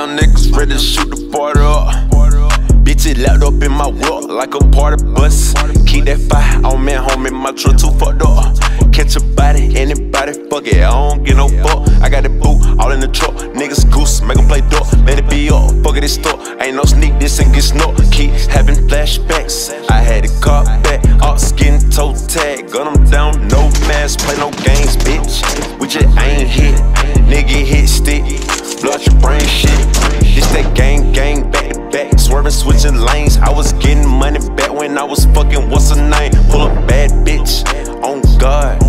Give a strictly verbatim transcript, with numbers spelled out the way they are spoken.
young niggas ready to shoot the party up. Bitch, it lapped up in my whip like a party bus. Keep that fire on me, homie, my truck too fucked up. Catch a body, anybody, fuck it, I don't get no fuck. I got the boot, all in the truck, niggas goose, make them play door. Let it be up, fuck it, it's store. Ain't no sneak this and get snort. Keep having flashbacks, I had a car back. All skin, toe tag, gun them down, no mask, play no games, bitch. We just ain't hit, nigga hit stick, blood your brain shit. This that gang, gang, back to back, swerving, switching lanes. I was getting money back when I was fucking, what's her name? Pull up bad bitch, on God.